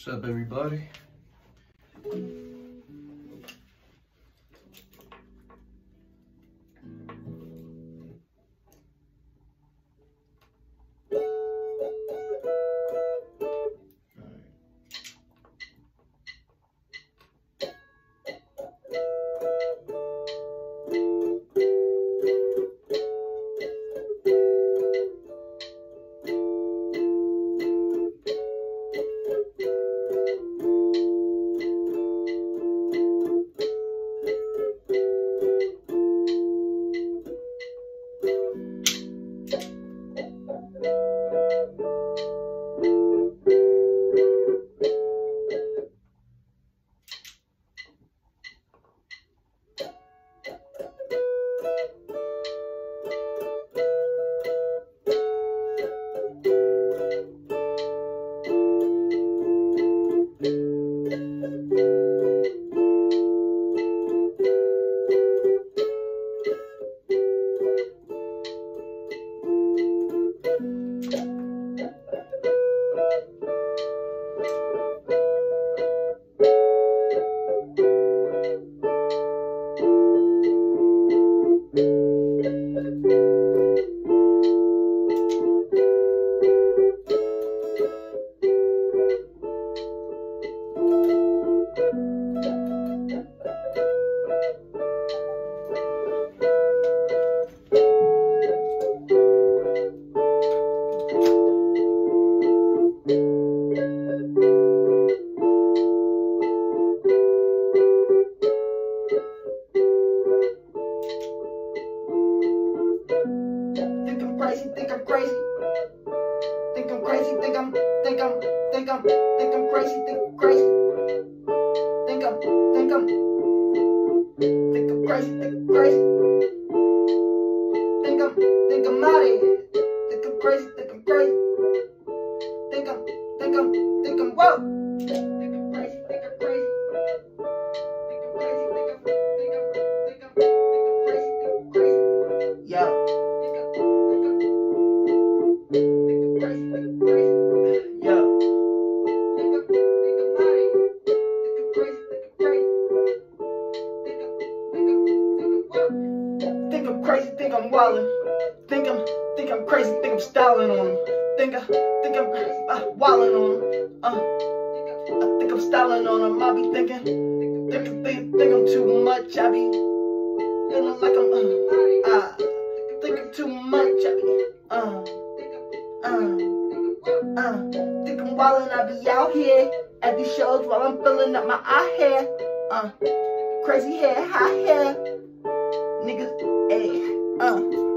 What's up, everybody? Think I'm crazy, think I'm crazy, think I'm crazy, think I'm crazy, think I'm crazy, think I'm out of here, think I'm crazy, think I'm whoa, think I'm crazy, think I'm crazy, yo. Crazy, think I'm wildin'. Think I'm crazy, think I'm styling on them. Think I'm wildin' on them. I think I'm styling on them. I be think I'm too much. I be feeling like I'm think I'm too much. I be think I'm wildin'. I be out here at these shows while I'm filling up my eye hair. Crazy hair, high hair. Niggas, ayy,